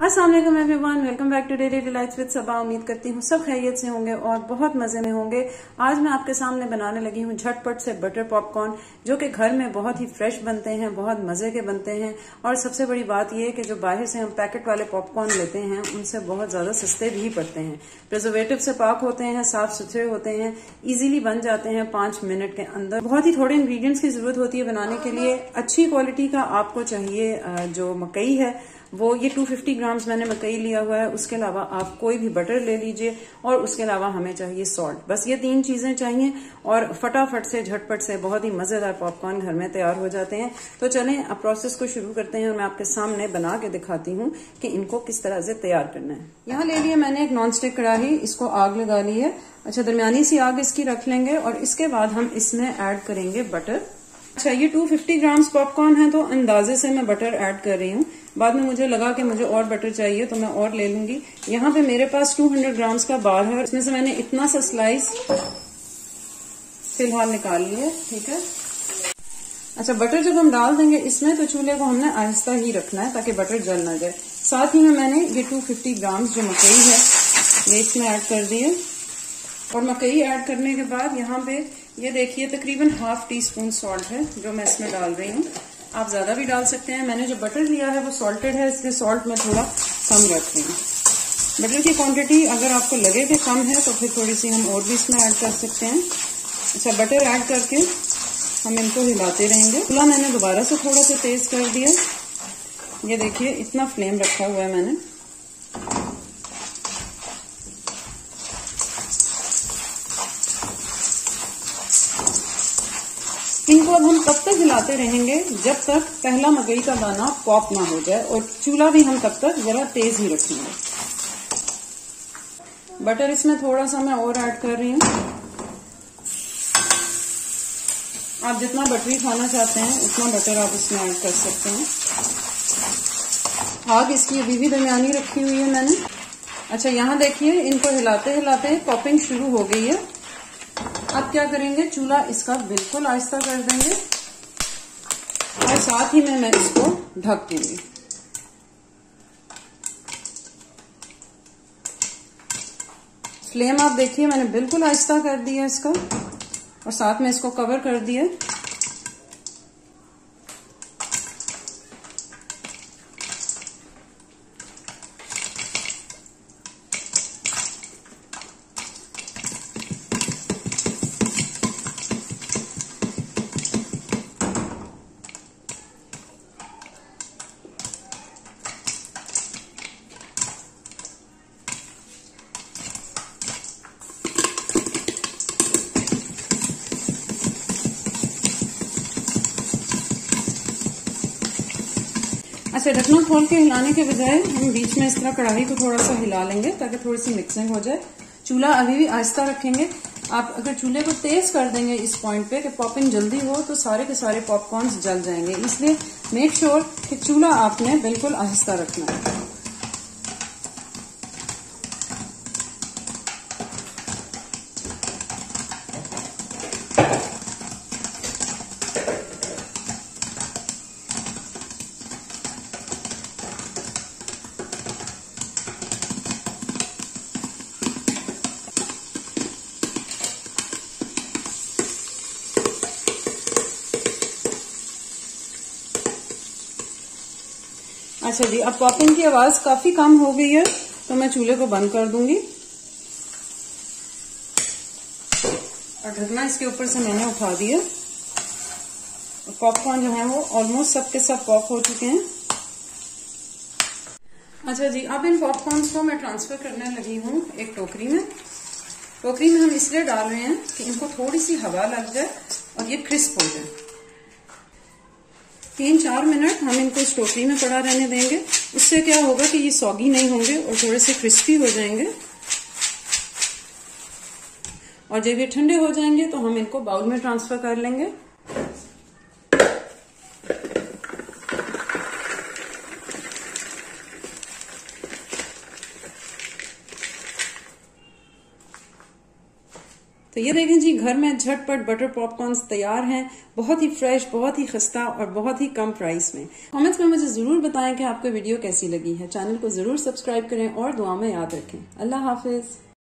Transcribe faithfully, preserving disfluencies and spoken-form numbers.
अस्सलाम वालेकुम everyone, welcome back to daily delights with Saba. उम्मीद करती हूँ सब खैरियत से होंगे और बहुत मजे में होंगे। आज मैं आपके सामने बनाने लगी हूँ झटपट से बटर पॉपकॉर्न, जो कि घर में बहुत ही फ्रेश बनते हैं, बहुत मजे के बनते हैं। और सबसे बड़ी बात यह है कि जो बाहर से हम पैकेट वाले पॉपकॉर्न लेते हैं उनसे बहुत ज्यादा सस्ते भी पड़ते हैं। प्रिजर्वेटिव से पाक होते हैं, साफ सुथरे होते हैं, इजीली बन जाते हैं पांच मिनट के अंदर। बहुत ही थोड़े इंग्रेडिएंट्स की जरूरत होती है बनाने के लिए। अच्छी क्वालिटी का आपको चाहिए जो मकई है वो, ये दो सौ पचास ग्राम्स मैंने मकई लिया हुआ है। उसके अलावा आप कोई भी बटर ले लीजिए और उसके अलावा हमें चाहिए सॉल्ट। बस ये तीन चीजें चाहिए और फटाफट से झटपट से बहुत ही मजेदार पॉपकॉर्न घर में तैयार हो जाते हैं। तो चलें अब प्रोसेस को शुरू करते हैं और मैं आपके सामने बना के दिखाती हूँ कि इनको किस तरह से तैयार करना है। यहाँ ले लिया मैंने एक नॉन स्टिक कढ़ाई, इसको आग लगा ली है। अच्छा, दरमियानी सी आग इसकी रख लेंगे और इसके बाद हम इसमें ऐड करेंगे बटर। अच्छा, ये दो सौ पचास ग्राम्स पॉपकॉर्न है तो अंदाजे से मैं बटर ऐड कर रही हूँ। बाद में मुझे लगा कि मुझे और बटर चाहिए तो मैं और ले लूंगी। यहाँ पे मेरे पास दो सौ ग्राम्स का बार है, इसमें से मैंने इतना सा स्लाइस फिलहाल निकाल लिया। ठीक है। अच्छा, बटर जब हम डाल देंगे इसमें तो चूल्हे को हमने आहिस्ता ही रखना है ताकि बटर जल ना जाए। साथ ही में मैंने ये दो सौ पचास ग्राम्स जो मकई है ये इसमें ऐड कर दिए। और मकई ऐड करने के बाद यहाँ पे ये देखिए तकरीबन हाफ टी स्पून सॉल्ट है जो मैं इसमें डाल रही हूँ। आप ज्यादा भी डाल सकते हैं। मैंने जो बटर लिया है वो सॉल्टेड है, इसलिए सॉल्ट मैं थोड़ा कम रख रही हूँ। बटर की क्वांटिटी अगर आपको लगे कि कम है तो फिर थोड़ी सी हम और भी इसमें ऐड कर सकते हैं। अच्छा, बटर ऐड करके हम इनको हिलाते रहेंगे। चूल्हा मैंने दोबारा से थोड़ा सा तेज कर दिया। ये देखिए इतना फ्लेम रखा हुआ है मैंने। इनको अब हम तब तक हिलाते रहेंगे जब तक पहला मकई का दाना पॉप ना हो जाए, और चूल्हा भी हम तब तक जरा तेज ही रखेंगे। बटर इसमें थोड़ा सा मैं और ऐड कर रही हूँ। आप जितना बटरी खाना चाहते हैं उतना बटर आप इसमें ऐड कर सकते हैं। आग इसकी अभी भी दरमियानी रखी हुई है मैंने। अच्छा, यहाँ देखिए इनको हिलाते हिलाते पॉपिंग शुरू हो गई है। अब क्या करेंगे, चूल्हा इसका बिल्कुल आहिस्ता कर देंगे और साथ ही में मैं इसको ढक दूंगी। फ्लेम आप देखिए मैंने बिल्कुल आहिस्ता कर दिया इसका और साथ में इसको कवर कर दिया। अच्छा, ढकना खोल के हिलाने के बजाय हम बीच में इस तरह कढ़ाई को थोड़ा सा हिला लेंगे ताकि थोड़ी सी मिक्सिंग हो जाए। चूल्हा अभी भी आहिस्ता रखेंगे। आप अगर चूल्हे को तेज कर देंगे इस पॉइंट पे कि पॉपिंग जल्दी हो तो सारे के सारे पॉपकॉर्न्स जल जाएंगे, इसलिए मेक श्योर कि चूल्हा आपने बिल्कुल आहिस्ता रखना है। अच्छा जी, अब पॉपिंग की आवाज काफी कम हो गई है तो मैं चूल्हे को बंद कर दूंगी और ढकना इसके ऊपर से मैंने उठा दिया। पॉपकॉर्न जो है वो ऑलमोस्ट सब के सब पॉप हो चुके हैं। अच्छा जी, अब इन पॉपकॉर्न्स को मैं ट्रांसफर करने लगी हूँ एक टोकरी में। टोकरी में हम इसलिए डाल रहे हैं कि इनको थोड़ी सी हवा लग जाए और ये क्रिस्प हो जाए। तीन चार मिनट हम इनको इस टोकरी में पड़ा रहने देंगे। उससे क्या होगा कि ये सॉगी नहीं होंगे और थोड़े से क्रिस्पी हो जाएंगे। और जब ये ठंडे हो जाएंगे तो हम इनको बाउल में ट्रांसफर कर लेंगे। तो ये देखें जी, घर में झटपट बटर पॉपकॉर्न तैयार हैं, बहुत ही फ्रेश, बहुत ही खस्ता और बहुत ही कम प्राइस में। कमेंट्स में मुझे जरूर बताएं कि आपको वीडियो कैसी लगी है। चैनल को जरूर सब्सक्राइब करें और दुआ में याद रखें। अल्लाह हाफिज।